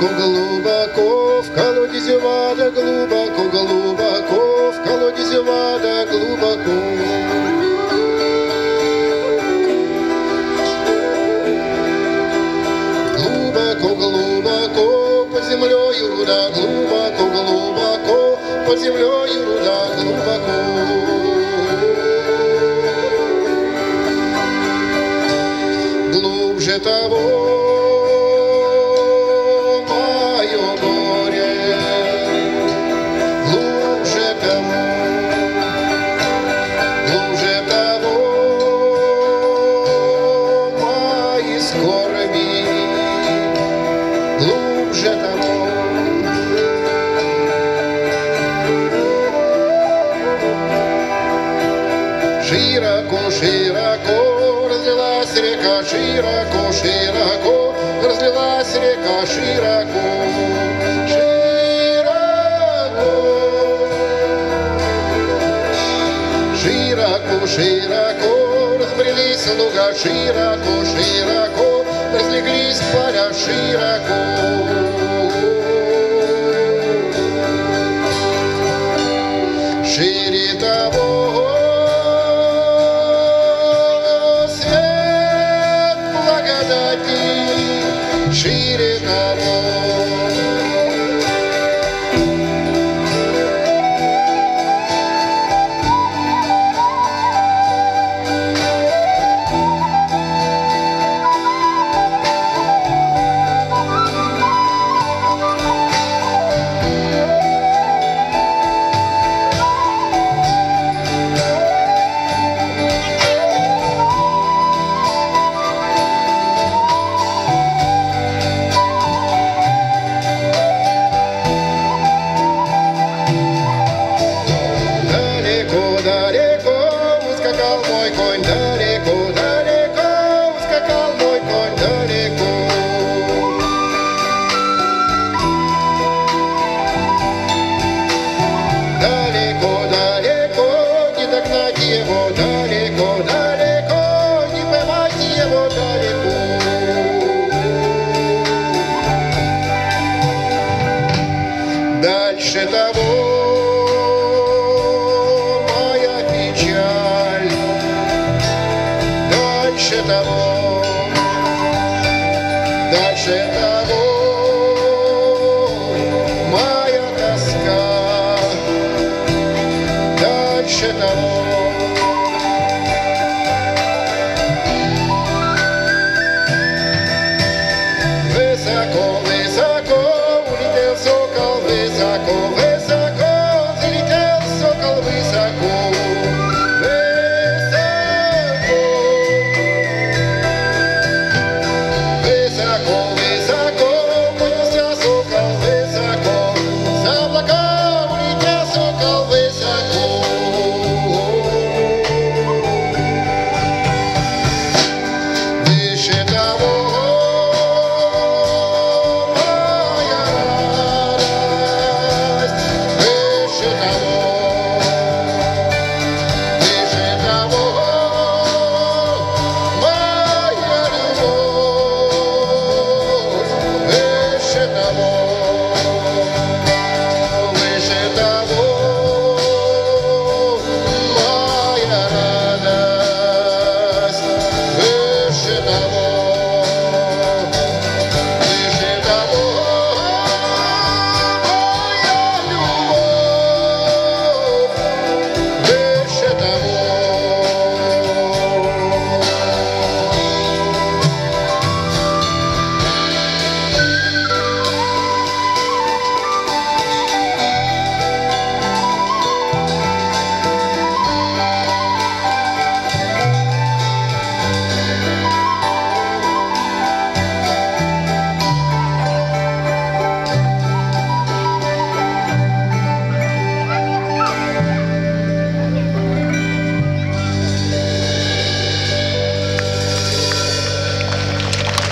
глубоко в колодезе вода, глубоко, глубоко в колодезе вода, глубоко. Глубоко, глубоко под землей руда, глубоко, глубоко под землей руда, глубоко. Глубже того мое горе, глубже того мои скорби, глубже того. Широко, широко разлилась река, широко, широко разлилась река, широко, широко, широко, широко разбрелись луга, широко, широко разлеглись поля, широко. Шире того свет благодати, шире того. Далеко, далеко ускакал мой конь, далеко. Далеко, далеко не догнать его, далеко, далеко не поймать его, далеко. Дальше того моя печаль, дальше того